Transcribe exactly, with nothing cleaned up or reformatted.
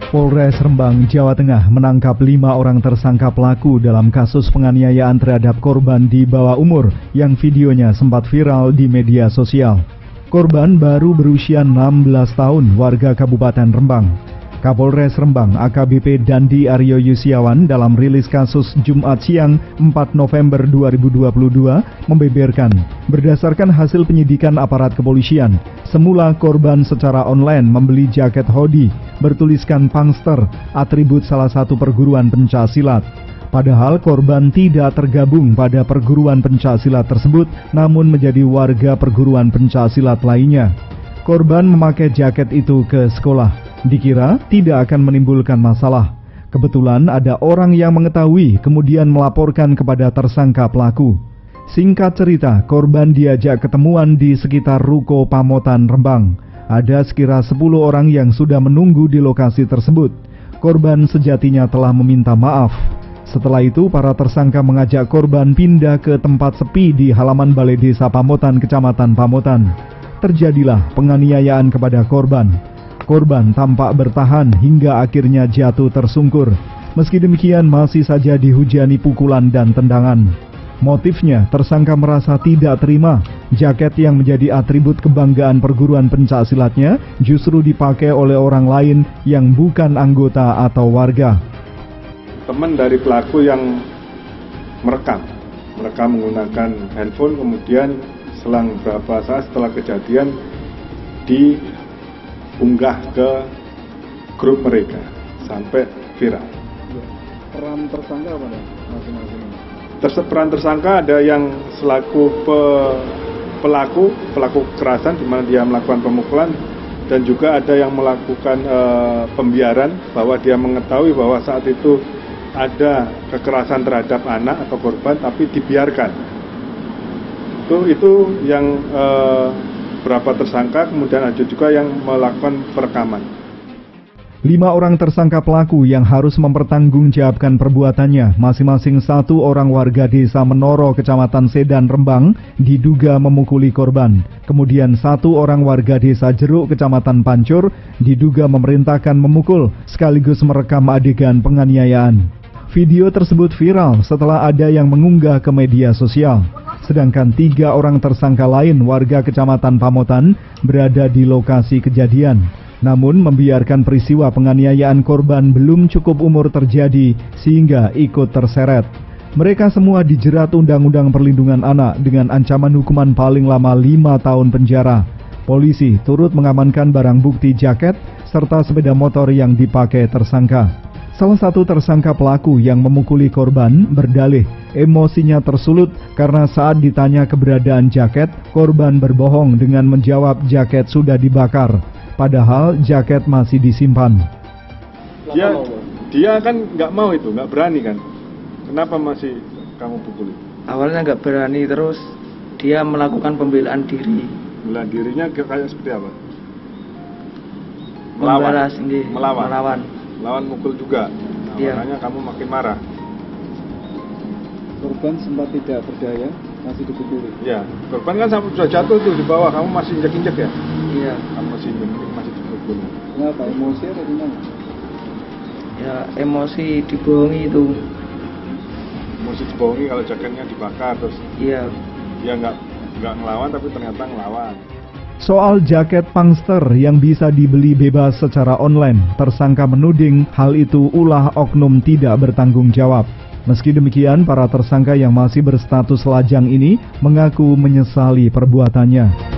Polres Rembang, Jawa Tengah menangkap lima orang tersangka pelaku dalam kasus penganiayaan terhadap korban di bawah umur yang videonya sempat viral di media sosial. Korban baru berusia enam belas tahun, warga Kabupaten Rembang. Kapolres Rembang A K B P Dandi Aryo Yusiawan dalam rilis kasus Jumat siang empat November dua ribu dua puluh dua membeberkan, berdasarkan hasil penyidikan aparat kepolisian, semula korban secara online membeli jaket hoodie bertuliskan Pangster, atribut salah satu perguruan pencaksilat. Padahal korban tidak tergabung pada perguruan pencaksilat tersebut, namun menjadi warga perguruan pencaksilat lainnya. Korban memakai jaket itu ke sekolah. Dikira tidak akan menimbulkan masalah. Kebetulan ada orang yang mengetahui kemudian melaporkan kepada tersangka pelaku. Singkat cerita, korban diajak ketemuan di sekitar Ruko Pamotan Rembang. Ada sekira sepuluh orang yang sudah menunggu di lokasi tersebut. Korban sejatinya telah meminta maaf. Setelah itu, para tersangka mengajak korban pindah ke tempat sepi di halaman Balai Desa Pamotan, Kecamatan Pamotan. Terjadilah penganiayaan kepada korban. Korban tampak bertahan hingga akhirnya jatuh tersungkur. Meski demikian masih saja dihujani pukulan dan tendangan. Motifnya, tersangka merasa tidak terima jaket yang menjadi atribut kebanggaan perguruan pencaksilatnya justru dipakai oleh orang lain yang bukan anggota atau warga. Teman dari pelaku yang merekam, merekam menggunakan handphone, kemudian selang beberapa saat setelah kejadian di unggah ke grup mereka sampai viral. Peran tersangka apa nih masing-masing? Peran tersangka ada yang selaku pe, pelaku pelaku kekerasan di mana dia melakukan pemukulan, dan juga ada yang melakukan e, pembiaran bahwa dia mengetahui bahwa saat itu ada kekerasan terhadap anak atau korban tapi dibiarkan. Itu itu yang e, berapa tersangka, kemudian ada juga yang melakukan perekaman. Lima orang tersangka pelaku yang harus mempertanggungjawabkan perbuatannya, masing-masing satu orang warga desa Menoro, Kecamatan Sedan, Rembang, diduga memukuli korban. Kemudian satu orang warga desa Jeruk, Kecamatan Pancur, diduga memerintahkan memukul, sekaligus merekam adegan penganiayaan. Video tersebut viral setelah ada yang mengunggah ke media sosial. Sedangkan tiga orang tersangka lain warga Kecamatan Pamotan berada di lokasi kejadian. Namun membiarkan peristiwa penganiayaan korban belum cukup umur terjadi sehingga ikut terseret. Mereka semua dijerat Undang-Undang Perlindungan Anak dengan ancaman hukuman paling lama lima tahun penjara. Polisi turut mengamankan barang bukti jaket serta sepeda motor yang dipakai tersangka. Salah satu tersangka pelaku yang memukuli korban berdalih emosinya tersulut karena saat ditanya keberadaan jaket, korban berbohong dengan menjawab jaket sudah dibakar, padahal jaket masih disimpan. Dia, dia kan nggak mau itu, nggak berani kan? Kenapa masih kamu pukuli? Awalnya nggak berani, terus dia melakukan pembelaan diri. Pembelaan dirinya kayak seperti apa? Melawan, melawan. melawan. Lawan mukul juga, nah, iya. Makanya kamu makin marah. Korban sempat tidak berdaya, masih dipukuli. Ya, korban kan sampai sudah jatuh tuh di bawah, kamu masih injek-injek ya? Iya. Kamu masih injek, masih dipukul. Kenapa? Emosi atau gimana? Ya, emosi dibohongi itu. Emosi dibohongi kalau jaketnya dibakar, terus iya. Dia nggak nggak ngelawan tapi ternyata ngelawan. Soal jaket Pangster yang bisa dibeli bebas secara online, tersangka menuding hal itu ulah oknum tidak bertanggung jawab. Meski demikian, para tersangka yang masih berstatus lajang ini mengaku menyesali perbuatannya.